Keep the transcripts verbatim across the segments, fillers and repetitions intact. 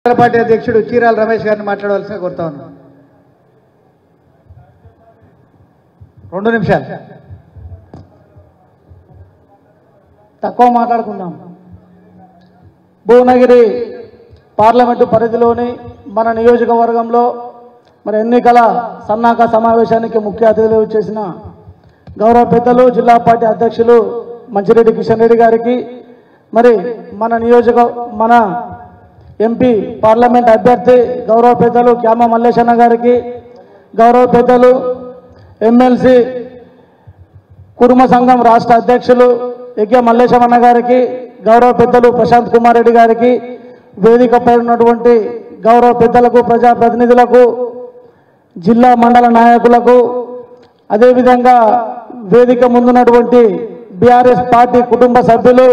Party అధ్యక్షుడు చీరాల రమేష్ గారిని మాట్లాడవలసిన కోరుతా ఉన్నాను. రెండు నిమిషాలు తక్కువ మాట్లాడుకుందాం. భువనగిరి పార్లమెంటు పరిధిలోని మన నియోజకవర్గంలో మరి ఎన్నికల సన్నాహక సమావేశానికి ముఖ్య అతిథులు చేసిన గౌరవ పెద్దలు జిల్లా పార్టీ అధ్యక్షులు మంచిరెడ్డి కిషన్ రెడ్డి గారికి, మరి మన నియోజక మన ఎంపీ పార్లమెంట్ అభ్యర్థి గౌరవ పెద్దలు క్యామ మల్లేశన్న గారికి, గౌరవ పెద్దలు ఎమ్మెల్సీ కుటుంబ సంఘం రాష్ట్ర అధ్యక్షులు ఎగ్య మల్లేశమన్న గారికి, గౌరవ పెద్దలు ప్రశాంత్ కుమార్ రెడ్డి గారికి, వేదికపై ఉన్నటువంటి గౌరవ పెద్దలకు, ప్రజాప్రతినిధులకు, జిల్లా మండల నాయకులకు, అదేవిధంగా వేదిక ముందున్నటువంటి బీఆర్ఎస్ పార్టీ కుటుంబ సభ్యులు,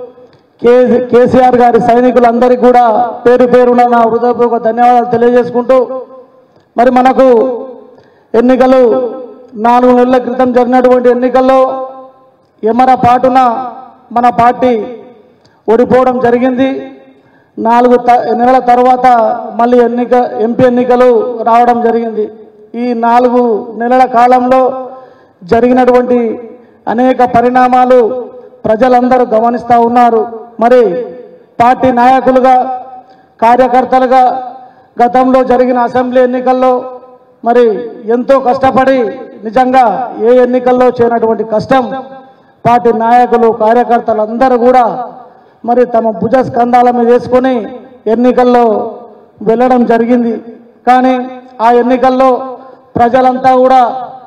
కేసీఆర్ గారి సైనికులందరికీ కూడా పేరు పేరున నా హృదయపూర్వక ధన్యవాదాలు తెలియజేసుకుంటూ, మరి మనకు ఎన్నికలు నాలుగు నెలల క్రితం జరిగినటువంటి ఎన్నికల్లో ఎమర పాటున మన పార్టీ ఓడిపోవడం జరిగింది. నాలుగు నెలల తర్వాత మళ్ళీ ఎన్నిక ఎంపీ ఎన్నికలు రావడం జరిగింది. ఈ నాలుగు నెలల కాలంలో జరిగినటువంటి అనేక పరిణామాలు ప్రజలందరూ గమనిస్తూ ఉన్నారు. మరి పార్టీ నాయకులుగా, కార్యకర్తలుగా గతంలో జరిగిన అసెంబ్లీ ఎన్నికల్లో మరి ఎంతో కష్టపడి, నిజంగా ఏ ఎన్నికల్లో చేయనటువంటి కష్టం పార్టీ నాయకులు, కార్యకర్తలందరూ కూడా మరి తమ భుజ స్కంధాల మీద వేసుకొని ఎన్నికల్లో వెళ్ళడం జరిగింది. కానీ ఆ ఎన్నికల్లో ప్రజలంతా కూడా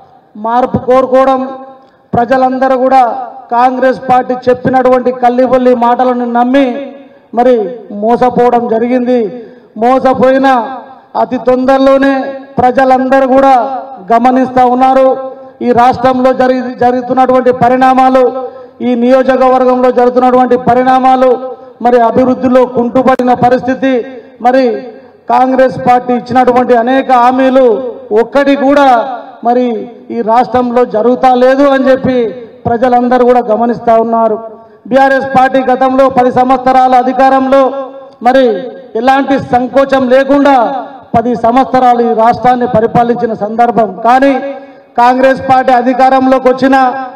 మార్పు కోరుకోవడం, ప్రజలందరూ కూడా కాంగ్రెస్ పార్టీ చెప్పినటువంటి కల్లిబొల్లి మాటలను నమ్మి మరి మోసపోవడం జరిగింది. మోసపోయిన అతి తొందరలోనే ప్రజలందరూ కూడా గమనిస్తూ ఉన్నారు. ఈ రాష్ట్రంలో జరి జరుగుతున్నటువంటి పరిణామాలు, ఈ నియోజకవర్గంలో జరుగుతున్నటువంటి పరిణామాలు, మరి అభివృద్ధిలో కుంటుపడిన పరిస్థితి, మరి కాంగ్రెస్ పార్టీ ఇచ్చినటువంటి అనేక హామీలు ఒక్కటి కూడా మరి ఈ రాష్ట్రంలో జరుగుతా లేదు అని చెప్పి ప్రజలందరూ కూడా గమనిస్తూ ఉన్నారు. బీఆర్ఎస్ పార్టీ గతంలో పది సంవత్సరాల అధికారంలో మరి ఎలాంటి సంకోచం లేకుండా పది సంవత్సరాలు ఈ రాష్ట్రాన్ని పరిపాలించిన సందర్భం. కానీ కాంగ్రెస్ పార్టీ అధికారంలోకి వచ్చిన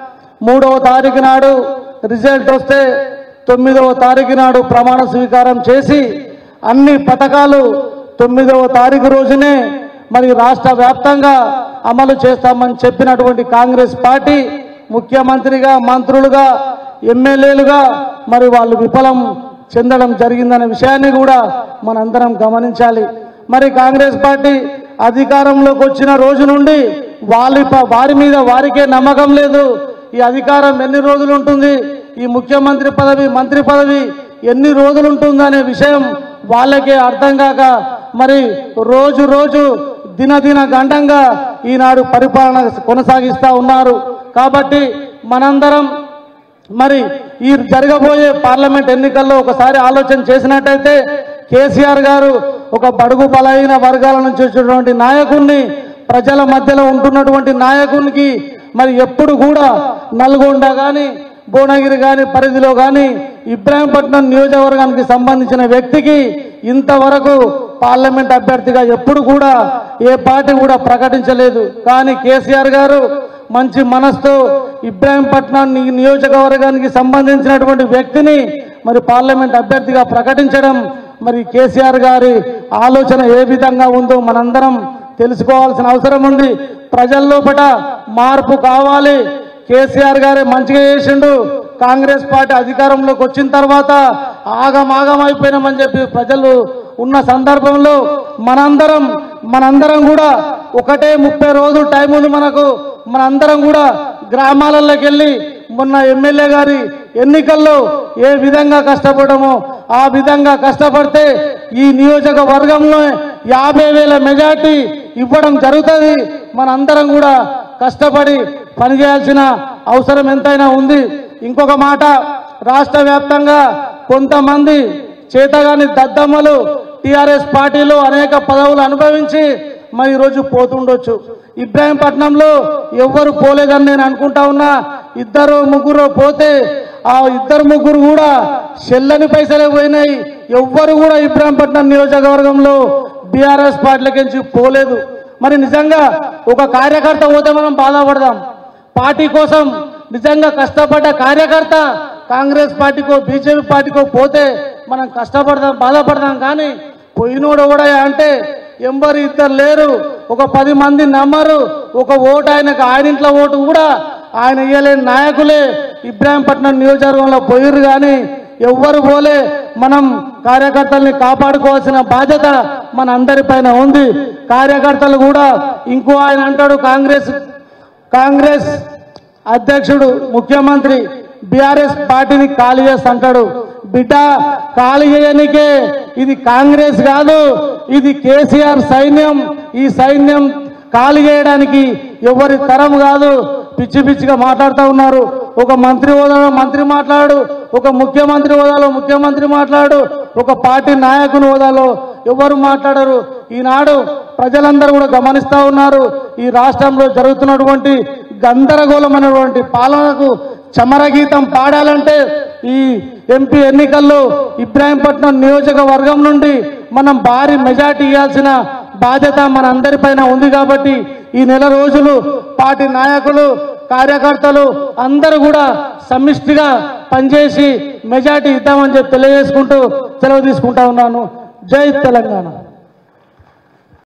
మూడవ తారీఖు నాడు రిజల్ట్ వస్తే తొమ్మిదవ తారీఖు నాడు ప్రమాణ స్వీకారం చేసి అన్ని పథకాలు తొమ్మిదవ తారీఖు రోజునే మరి రాష్ట్ర వ్యాప్తంగా అమలు చేస్తామని చెప్పినటువంటి కాంగ్రెస్ పార్టీ ముఖ్యమంత్రిగా, మంత్రులుగా, ఎమ్మెల్యేలుగా మరి వాళ్ళు విఫలం చెందడం జరిగిందనే విషయాన్ని కూడా మనందరం గమనించాలి. మరి కాంగ్రెస్ పార్టీ అధికారంలోకి వచ్చిన రోజు నుండి వాళ్ళ వారి మీద వారికే నమ్మకం లేదు. ఈ అధికారం ఎన్ని రోజులు ఉంటుంది, ఈ ముఖ్యమంత్రి పదవి, మంత్రి పదవి ఎన్ని రోజులు ఉంటుందనే విషయం వాళ్ళకే అర్థం కాక మరి రోజు రోజు దినదిన గండంగా ఈనాడు పరిపాలన కొనసాగిస్తూ ఉన్నారు. కాబట్టి మనందరం మరి ఈ జరగబోయే పార్లమెంట్ ఎన్నికల్లో ఒకసారి ఆలోచన చేసినట్టయితే కేసీఆర్ గారు ఒక బడుగు బలహీన వర్గాల నుంచి వచ్చినటువంటి నాయకుడిని, ప్రజల మధ్యలో ఉంటున్నటువంటి నాయకునికి మరి ఎప్పుడు కూడా నల్గొండ కానీ, భువనగిరి కానీ పరిధిలో కానీ ఇబ్రాహీంపట్నం నియోజకవర్గానికి సంబంధించిన వ్యక్తికి ఇంతవరకు పార్లమెంట్ అభ్యర్థిగా ఎప్పుడు కూడా ఏ పార్టీ కూడా ప్రకటించలేదు. కానీ కేసీఆర్ గారు మంచి మనసుతో ఇబ్రాహీంపట్నం నియోజకవర్గానికి సంబంధించినటువంటి వ్యక్తిని మరి పార్లమెంట్ అభ్యర్థిగా ప్రకటించడం, మరి కేసీఆర్ గారి ఆలోచన ఏ విధంగా ఉందో మనందరం తెలుసుకోవాల్సిన అవసరం ఉంది. ప్రజల్లోపట మార్పు కావాలి. కేసీఆర్ గారే మంచిగా చేసిండు, కాంగ్రెస్ పార్టీ అధికారంలోకి వచ్చిన తర్వాత ఆగమాగం అయిపోయినామని చెప్పి ప్రజలు ఉన్న సందర్భంలో మనందరం మనందరం కూడా ఒకటే ముప్పై రోజులు టైం ఉంది మనకు. మనందరం కూడా గ్రామాలలోకి వెళ్ళి మొన్న ఎమ్మెల్యే గారి ఎన్నికల్లో ఏ విధంగా కష్టపడమో ఆ విధంగా కష్టపడితే ఈ నియోజకవర్గంలో యాభై వేల మెజార్టీ ఇవ్వడం జరుగుతుంది. మనందరం కూడా కష్టపడి పనిచేయాల్సిన అవసరం ఎంతైనా ఉంది. ఇంకొక మాట, రాష్ట్ర వ్యాప్తంగా కొంతమంది చేతగాని దద్దమ్మలు టీఆర్ఎస్ పార్టీలో అనేక పదవులు అనుభవించి మరి ఈరోజు పోతుండొచ్చు. ఇబ్రాహీంపట్నంలో ఎవ్వరు పోలేదని నేను అనుకుంటా ఉన్నా. ఇద్దరు ముగ్గురు పోతే ఆ ఇద్దరు ముగ్గురు కూడా చెల్లని పైసలే పోయినాయి. ఎవ్వరు కూడా ఇబ్రాహీంపట్నం నియోజకవర్గంలో బీఆర్ఎస్ పార్టీలకించి పోలేదు. మరి నిజంగా ఒక కార్యకర్త పోతే మనం బాధపడదాం. పార్టీ కోసం నిజంగా కష్టపడ్డ కార్యకర్త కాంగ్రెస్ పార్టీకో బీజేపీ పార్టీకో పోతే మనం కష్టపడదాం, బాధపడదాం. కానీ పోయినోడు కూడా అంటే ఎంబరు ఇద్దరు లేరు, ఒక పది మంది నమ్మరు. ఒక ఓటు ఆయనకు, ఆయన ఇంట్లో ఓటు కూడా ఆయన ఇయ్యలేని నాయకులే ఇబ్రాహీంపట్నం నియోజకవర్గంలో పోయిర్రు. కానీ ఎవ్వరు పోలే. మనం కార్యకర్తల్ని కాపాడుకోవాల్సిన బాధ్యత మన అందరిపైన ఉంది. కార్యకర్తలు కూడా ఇంకో ఆయన అంటాడు, కాంగ్రెస్ కాంగ్రెస్ అధ్యక్షుడు ముఖ్యమంత్రి బీఆర్ఎస్ పార్టీని ఖాళీ చేస్తా అంటాడు. బిడ్డ, ఖాళీ చేయనికే ఇది కాంగ్రెస్ కాదు, ఇది కేసీఆర్ సైన్యం. ఈ సైన్యం ఖాళీ చేయడానికి ఎవరి తరం కాదు. పిచ్చి పిచ్చిగా మాట్లాడుతూ ఉన్నారు. ఒక మంత్రి హోదాలో మంత్రి మాట్లాడు, ఒక ముఖ్యమంత్రి హోదాలో ముఖ్యమంత్రి మాట్లాడు, ఒక పార్టీ నాయకుని హోదాలో ఎవరు మాట్లాడరు. ఈనాడు ప్రజలందరూ కూడా గమనిస్తూ ఉన్నారు. ఈ రాష్ట్రంలో జరుగుతున్నటువంటి గందరగోళమైనటువంటి పాలనకు చమరగీతం పాడాలంటే ఈ ఎంపీ ఎన్నికల్లో ఇబ్రాహీంపట్నం నియోజకవర్గం నుండి మనం భారీ మెజార్టీ ఇవ్వాల్సిన బాధ్యత మన అందరిపైన ఉంది. కాబట్టి ఈ నెల రోజులు పార్టీ నాయకులు, కార్యకర్తలు అందరూ కూడా సమిష్టిగా పనిచేసి మెజార్టీ ఇద్దామని చెప్పి తెలియజేసుకుంటూ సెలవు తీసుకుంటా ఉన్నాను. జై తెలంగాణ.